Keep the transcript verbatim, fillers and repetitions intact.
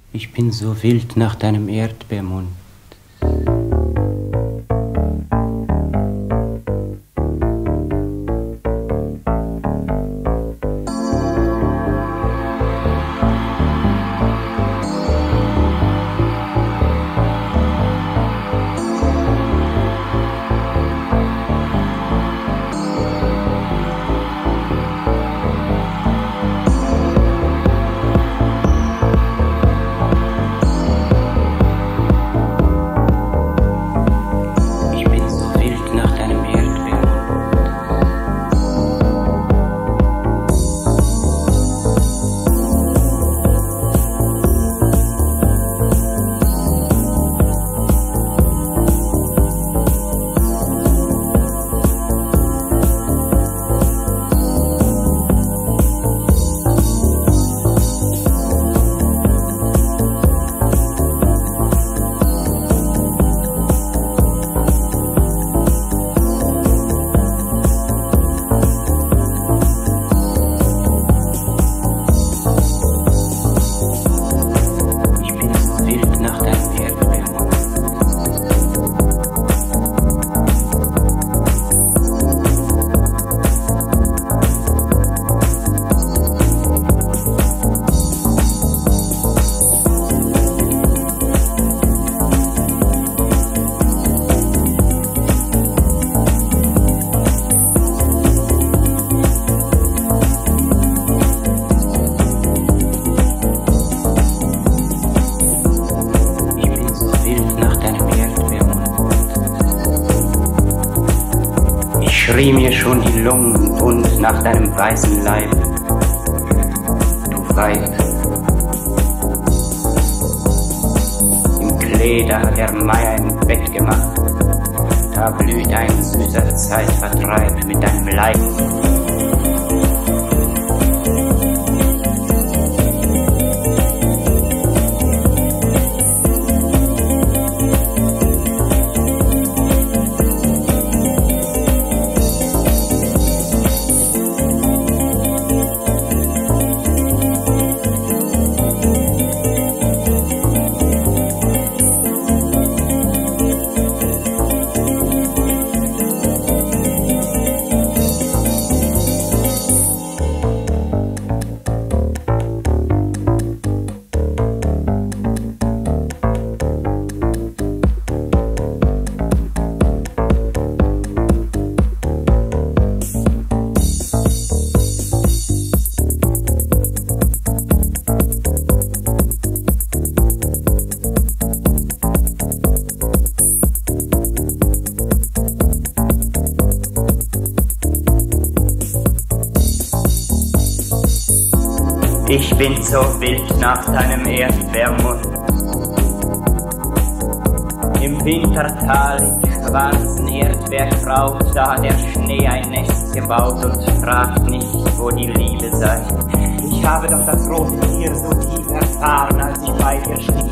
Ich bin so wild nach deinem Erdbeermund. Schrie mir schon die Lungen bunt nach deinem weißen Leib, du Weib. Im Kleder der Meier im Bett gemacht, da blüht ein süßer Zeitvertreib mit deinem Leib. Ich bin so wild nach deinem Erdbeermund. Im Wintertal, im schwarzen Erdbeerkraut, da hat der Schnee ein Nest gebaut und fragt nicht, wo die Liebe sei. Ich habe doch das große Tier so tief erfahren, als ich bei dir stieg.